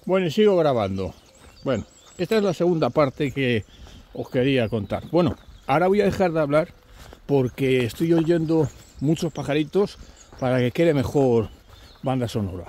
Bueno, y sigo grabando. Bueno, esta es la segunda parte que os quería contar. Bueno, ahora voy a dejar de hablar porque estoy oyendo muchos pajaritos para que quede mejor banda sonora.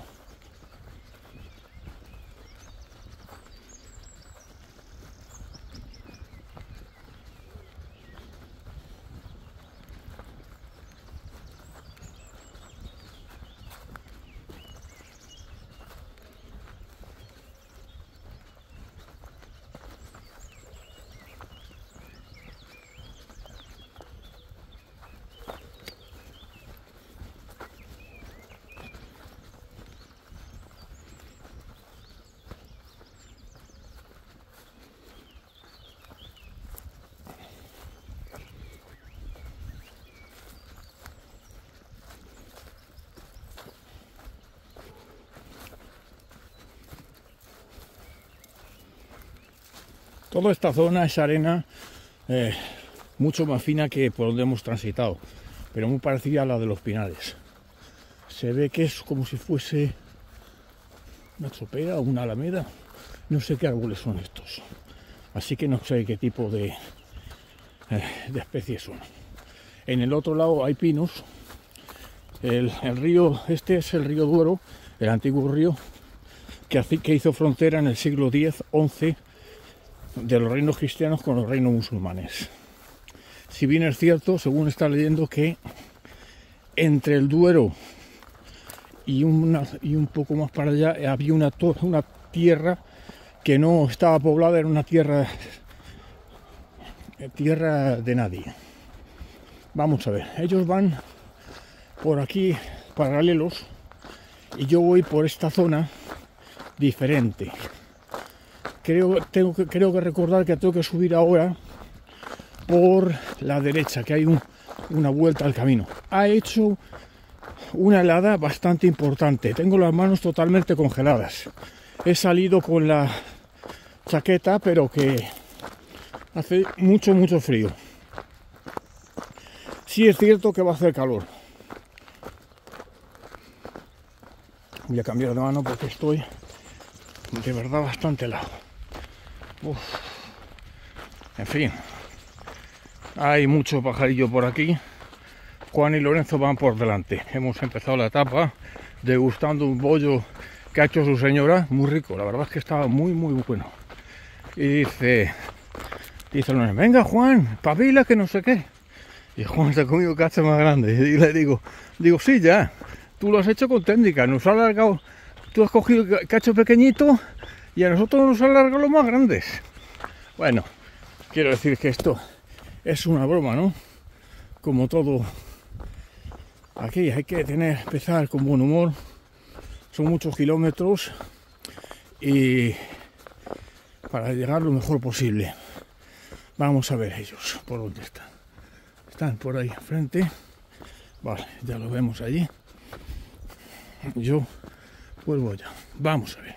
Toda esta zona es arena mucho más fina que por donde hemos transitado, pero muy parecida a la de los Pinares. Se ve que es como si fuese una chopera o una alameda. No sé qué árboles son estos, así que no sé qué tipo de especies son. En el otro lado hay pinos. El río, este es el río Duero, el antiguo río que hizo frontera en el siglo X-XI de los reinos cristianos con los reinos musulmanes. Si bien es cierto, según está leyendo, que entre el Duero y un poco más para allá había una tierra que no estaba poblada, era una tierra de nadie. Vamos a ver, ellos van por aquí paralelos y yo voy por esta zona diferente. Creo que recordar que tengo que subir ahora por la derecha, que hay una vuelta al camino. Ha hecho una helada bastante importante. Tengo las manos totalmente congeladas. He salido con la chaqueta, pero que hace mucho frío. Sí es cierto que va a hacer calor. Voy a cambiar de mano porque estoy de verdad bastante helado. Uf. En fin, hay mucho pajarillo por aquí. Juan y Lorenzo van por delante. Hemos empezado la etapa degustando un bollo que ha hecho su señora, muy rico, la verdad es que estaba muy bueno. Y dice Lorenzo: venga Juan, pabila que no sé qué. Y Juan se ha comido cacho más grande. Y le digo, sí, ya, tú lo has hecho con técnica, nos ha alargado, tú has cogido cacho pequeñito y a nosotros nos alargan los más grandes. Bueno, quiero decir que esto es una broma, ¿no? Como todo aquí, hay que empezar con buen humor. Son muchos kilómetros y para llegar lo mejor posible. Vamos a ver ellos por dónde están. Están por ahí enfrente. Vale, ya lo vemos allí. Yo vuelvo ya. Vamos a ver.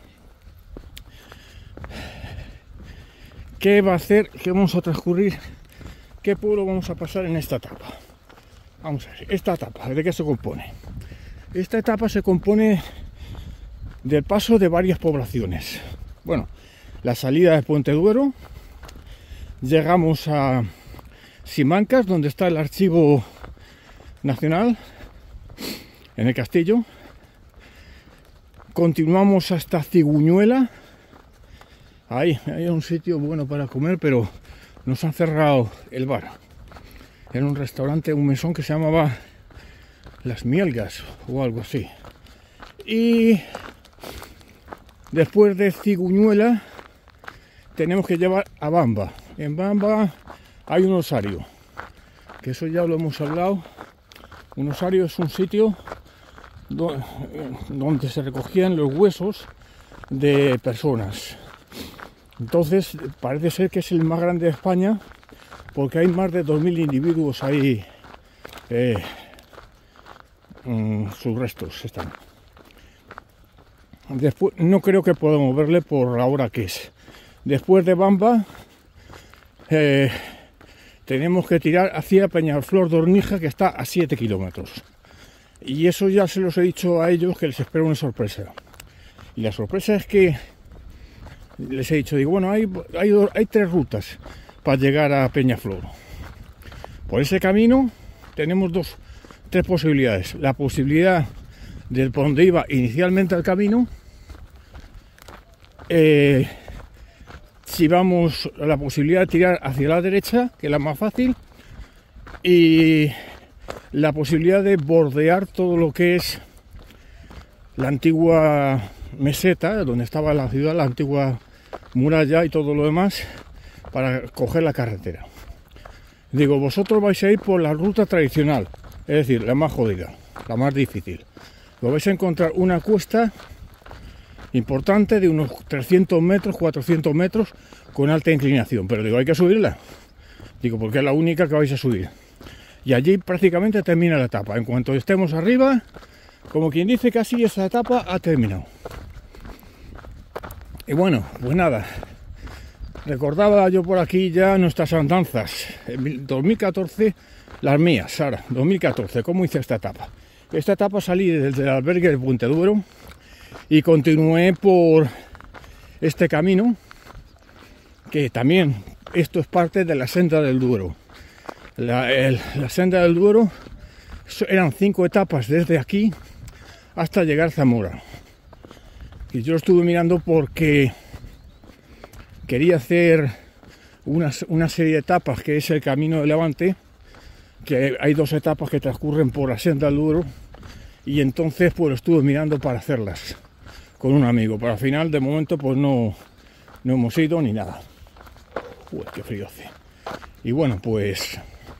¿Qué va a hacer? ¿Qué vamos a transcurrir? ¿Qué pueblo vamos a pasar en esta etapa? Vamos a ver, esta etapa, ¿de qué se compone? Esta etapa se compone del paso de varias poblaciones. Bueno, la salida de Puente Duero, llegamos a Simancas, donde está el Archivo Nacional, en el castillo. Continuamos hasta Ciguñuela. Ahí hay un sitio bueno para comer, pero nos han cerrado el bar. Era un restaurante, un mesón que se llamaba Las Mielgas o algo así. Y después de Ciguñuela tenemos que llevar a Bamba. En Bamba hay un osario, que eso ya lo hemos hablado. Un osario es un sitio donde se recogían los huesos de personas. Entonces parece ser que es el más grande de España, porque hay más de 2000 individuos ahí, sus restos están. Después, no creo que podamos verle por la hora que es. Después de Bamba tenemos que tirar hacia Peñaflor de Ornija, que está a 7 kilómetros. Y eso ya se los he dicho a ellos, que les espero una sorpresa. Y la sorpresa es que les he dicho, digo, bueno, hay 3 rutas para llegar a Peñaflor. Por ese camino tenemos 3 posibilidades. La posibilidad de por donde iba inicialmente el camino, si vamos a la posibilidad de tirar hacia la derecha, que es la más fácil, y la posibilidad de bordear todo lo que es la antigua meseta, donde estaba la ciudad, la antigua muralla y todo lo demás, para coger la carretera. Digo, vosotros vais a ir por la ruta tradicional, es decir, la más jodida, la más difícil. Lo vais a encontrar una cuesta importante de unos 300 metros, 400 metros, con alta inclinación, pero digo, hay que subirla. Digo, porque es la única que vais a subir. Y allí prácticamente termina la etapa. En cuanto estemos arriba, como quien dice, casi esa etapa ha terminado. Y bueno, pues nada, recordaba yo por aquí ya nuestras andanzas. En 2014, las mías, ahora, 2014, ¿cómo hice esta etapa? Esta etapa salí desde el albergue del Puente Duero y continué por este camino, que también esto es parte de la senda del Duero. La senda del Duero eran 5 etapas desde aquí hasta llegar a Zamora. Y yo lo estuve mirando porque quería hacer una serie de etapas, que es el Camino de Levante, que hay 2 etapas que transcurren por la senda del Duero, y entonces pues lo estuve mirando para hacerlas con un amigo, pero al final de momento pues no hemos ido ni nada. Uy, qué frío hace. Y bueno, pues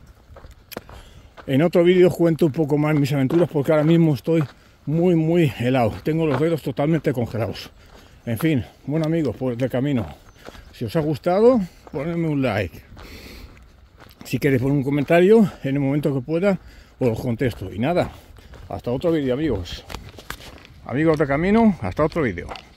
en otro vídeo os cuento un poco más mis aventuras, porque ahora mismo estoy muy helado, tengo los dedos totalmente congelados. En fin, bueno amigos, pues de camino, si os ha gustado, ponedme un like. Si queréis poner un comentario, en el momento que pueda os contesto. Y nada, hasta otro vídeo amigos. Amigos de camino, hasta otro vídeo.